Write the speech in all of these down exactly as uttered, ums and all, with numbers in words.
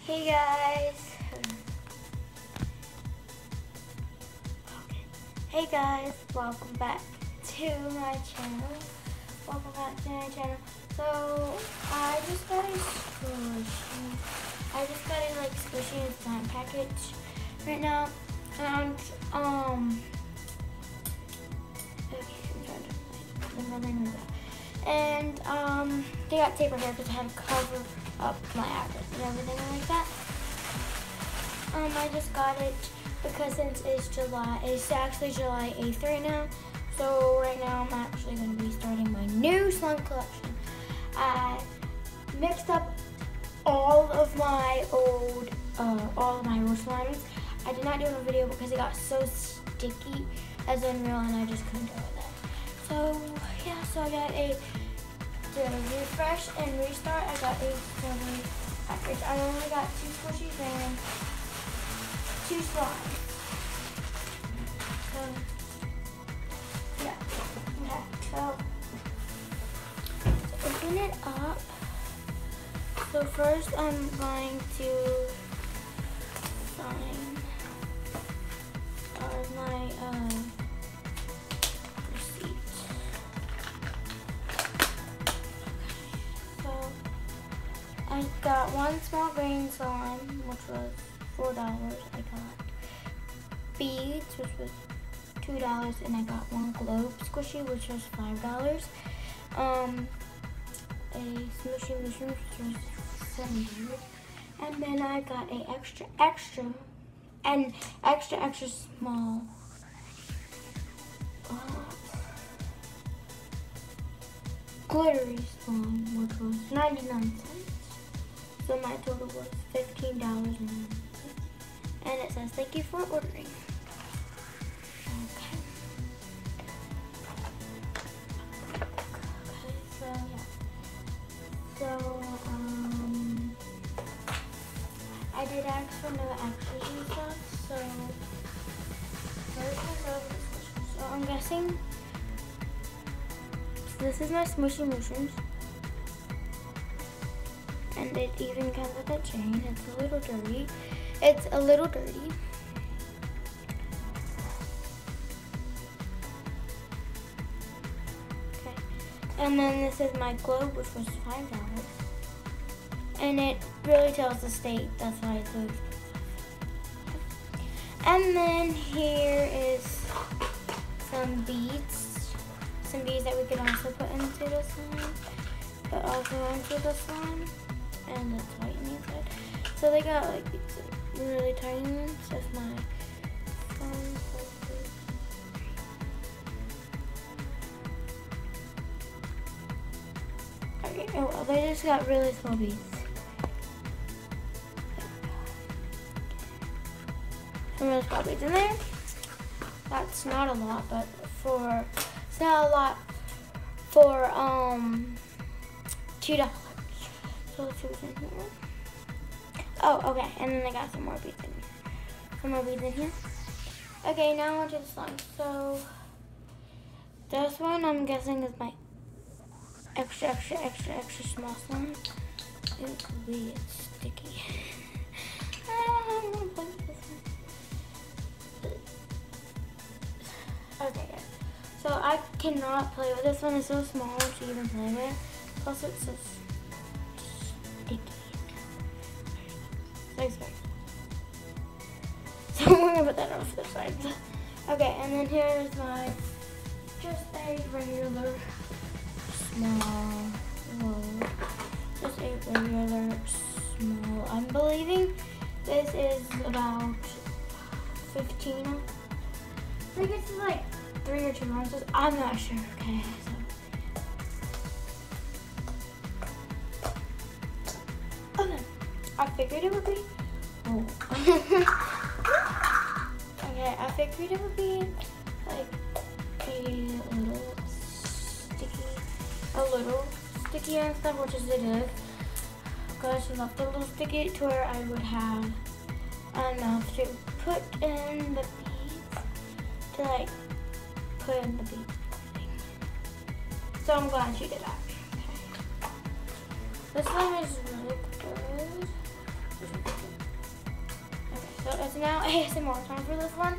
Hey guys. Hey guys, welcome back to my channel. Welcome back to my channel. So I just got a squishy. I just got a like squishy and slime package right now, and um. Okay, I'm trying to remember that. And um, they got tape right here because I had to cover up my address and everything like that. Um, I just got it because since it's July, it's actually July eighth right now. So right now I'm actually going to be starting my new slime collection. I mixed up all of my old, uh, all of my old slimes. I did not do a video because it got so sticky as unreal, and I just couldn't go with it. So yeah, so I got a to refresh and restart. I got a silver package. I only got two squishies and two slimes. So yeah, okay. So to open it up. So first I'm going to sign uh, my uh, receipt. So I got one small grain slime, which was four dollars. I got beads, which was two dollars, and I got one globe squishy, which was five dollars. Um, a smushy mushroom, which was seven dollars, and then I got a extra extra and extra extra small uh, glittery slime, which was ninety-nine cents. So my total was fifteen dollars and ninety cents. And it says thank you for ordering. Okay. Okay, so yeah. So um I did ask for no extras and stuff, so first is over the squishes. So I'm guessing this is my smushy mushrooms. And it even comes with a chain. It's a little dirty. It's a little dirty. Okay. And then this is my globe, which was five dollars. And it really tells the state. That's why it's so expensive. And then here is some beads. Some beads that we could also put into the slime. But also into the slime. And it's white on the inside. So they got like these really tiny ones. That's my phone. Okay, oh well, they just got really small beads. Some really small beads in there. That's not a lot, but for it's not a lot for um two dollars. So let's see what's in here. Oh, okay, and then I got some more beads in here. Some more beads in here. Okay, now on to the slime. So this one I'm guessing is my extra, extra, extra, extra small slime. It could be it's sticky. I don't want to play with this one. Okay, guys. So I cannot play with this one. It's so small to even play with. Plus it's so sticky. Thanks, guys. So we're gonna put that off to the side. Okay, and then here's my just a regular small, whoa, just a regular small. I'm believing this is about fifteen. I think it's like three or two ounces. I'm not sure. Okay, so. I figured it would be, oh. Okay, I figured it would be like a little sticky, a little sticky and stuff, which is it is. Because I left a little sticky to where I would have enough to put in the beads, to like put in the beads. So I'm glad she did that. Okay. This one is really good. so now A S M R time for this one.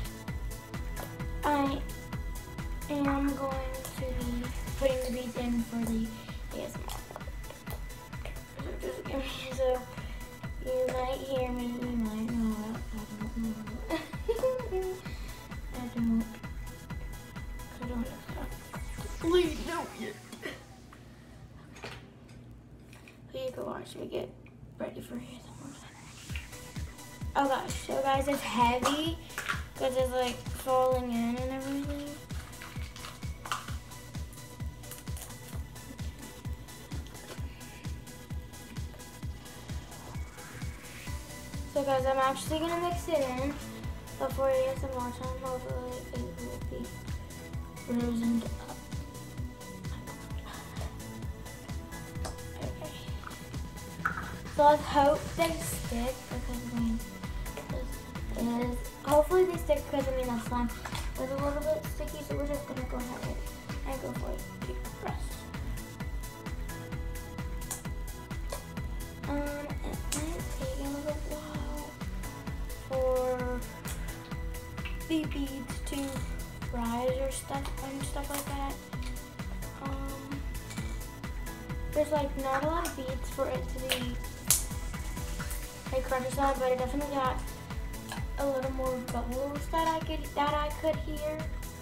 I am going to be putting the beads in for the A S M R. So just give me, so you might hear me, you might not. I don't know. I don't. I don't know. Please don't yet. Please go watch me get ready for A S M R. Oh gosh, so guys, it's heavy because it's like falling in and everything. So guys, I'm actually gonna mix it in before A S M R time. Hopefully it will be roosened up. Okay. So let's hope they stick because I mean, this is, hopefully they stick because I mean that slime was a little bit sticky, so we're just gonna go ahead and go for it. Deep press. Um, it might take a little while for the beads to rise or stuff and stuff like that. Um, there's like not a lot of beads for it to be like crunchy side, but it definitely got a little more bubbles that I could that I could hear.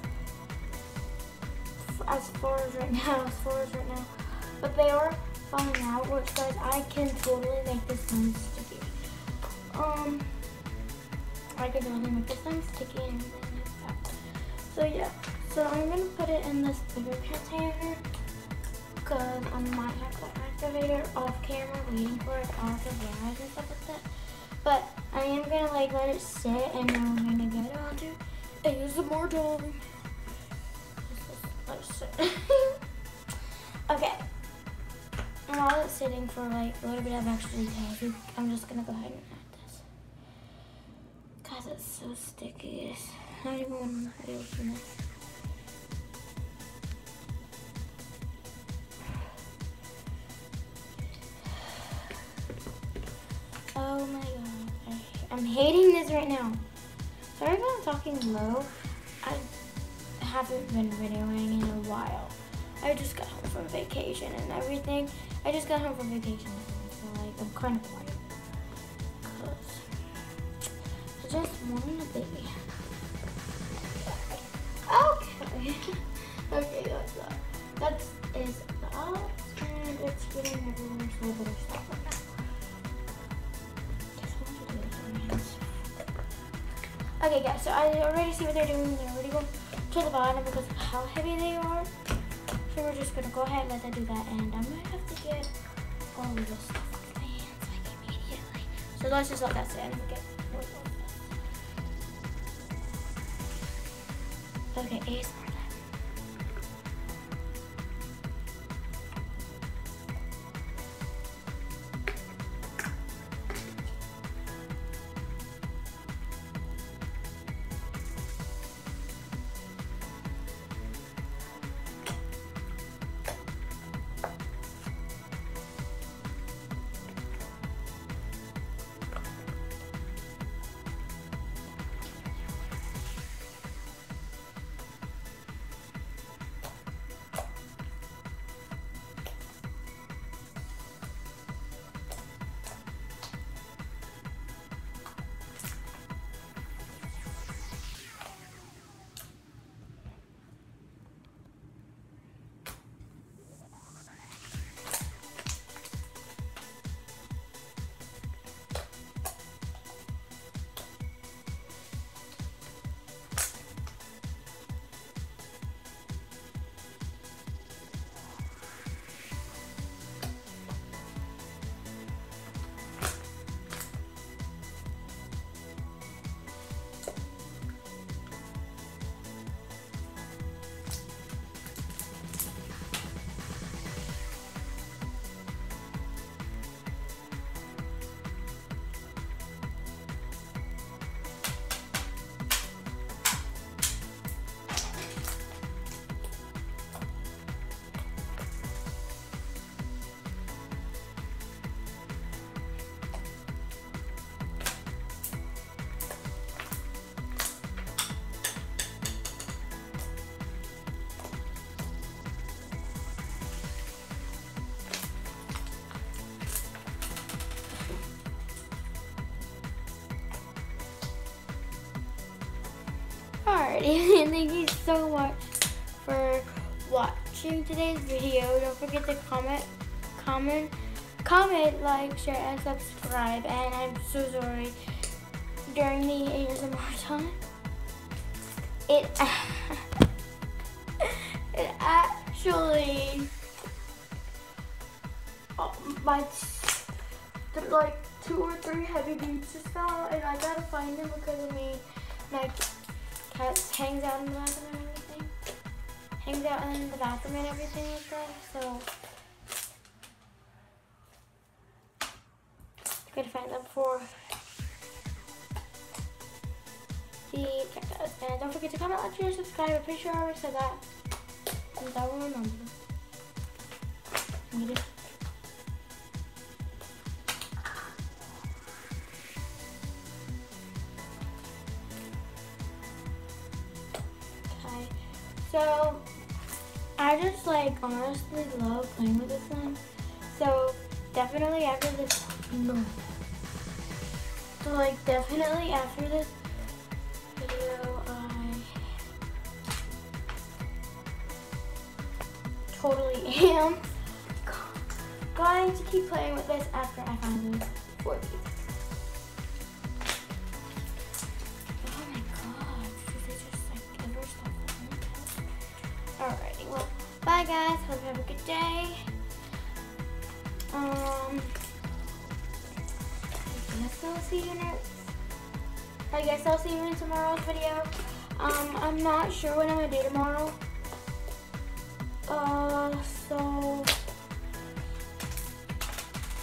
As far as right now, as far as right now, but they are falling out, which guys, I can totally make this one sticky. Um, I can totally make this one sticky and everything like that. So yeah, so I'm gonna put it in this bigger container because I might have to activate it off camera, waiting for it all to rise and stuff like that. But I am gonna like let it sit, and then we're gonna get on to A S M R time. Let it sit. Okay. And while it's sitting for like a little bit of extra detail, I'm just gonna go ahead and add this. Cause it's so sticky. It's not even gonna be able to this. Oh my god. I, I'm hating this right now. Sorry if I'm talking low. I haven't been videoing in a while. I just got home from vacation and everything. I just got home from vacation, so like I'm kind of wired. Cause I just wanted a baby. Okay. Okay, that's that. That is that, and it's getting everywhere, so I better stop right now. Okay, guys. So I already see what they're doing. They're already going to the bottom because of how heavy they are. So we're just gonna go ahead and let that do that, and I might have to get all of this stuff off my hands like immediately. So let's just let that sit and get more of this. Okay, A S M R time. already. And thank you so much for watching today's video. Don't forget to comment, comment, comment, like, share, and subscribe. And I'm so sorry during the A S M R time. It it actually oh, my like two or three heavy beats just fell out, and I gotta find them because I mean my cat hangs out in the bathroom and everything. Hangs out in the bathroom and everything like that. So gotta find them for the cactus. And don't forget to comment, like, share, subscribe. I'm pretty sure I already said that. And I will remember. I'm gonna So, I just like honestly love playing with this one. So, definitely after this, no. So, like, definitely after this video, I totally am going to keep playing with this after I find those four beads. Alrighty, well, bye guys. Hope you have a good day. Um, I guess I'll see you next. I guess I'll see you in tomorrow's video. Um, I'm not sure what I'm gonna do tomorrow. Uh, so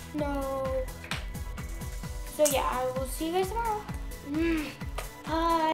no. So yeah, I will see you guys tomorrow. Mm, bye.